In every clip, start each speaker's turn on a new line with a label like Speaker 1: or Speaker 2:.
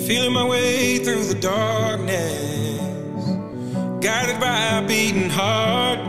Speaker 1: Feeling my way through the darkness, guided by a beating heart.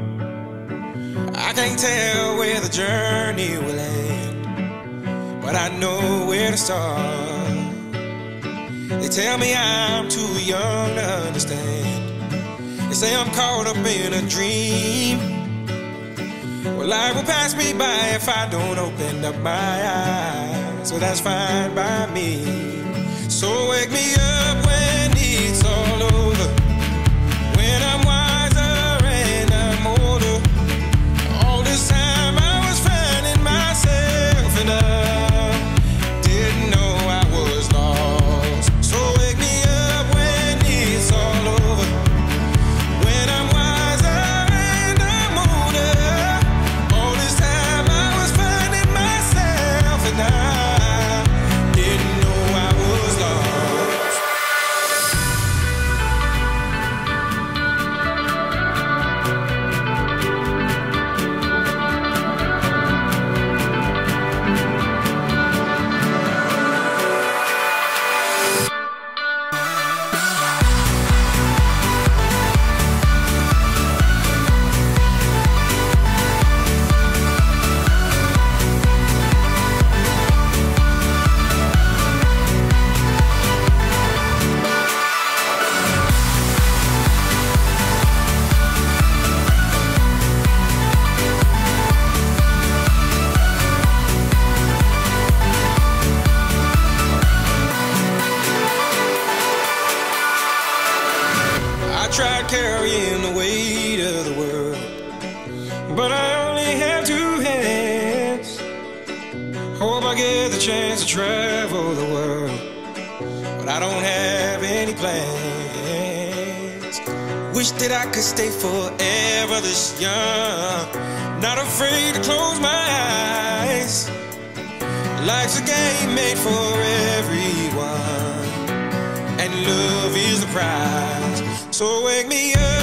Speaker 1: I can't tell where the journey will end, but I know where to start. They tell me I'm too young to understand. They say I'm caught up in a dream. Well, life will pass me by if I don't open up my eyes, so that's fine by me. So wake me up when it's all over, when I'm wiser and I'm older. All this time I was finding myself and I didn't know I was lost. So wake me up when it's all over, when I'm wiser and I'm older. All this time I was finding myself and I didn't know I was lost. I tried carrying the weight of the world, but I only have two hands. Hope I get the chance to travel the world, but I don't have any plans. Wish that I could stay forever this young, not afraid to close my eyes. Life's a game made for everyone, and love is the prize. So wake me up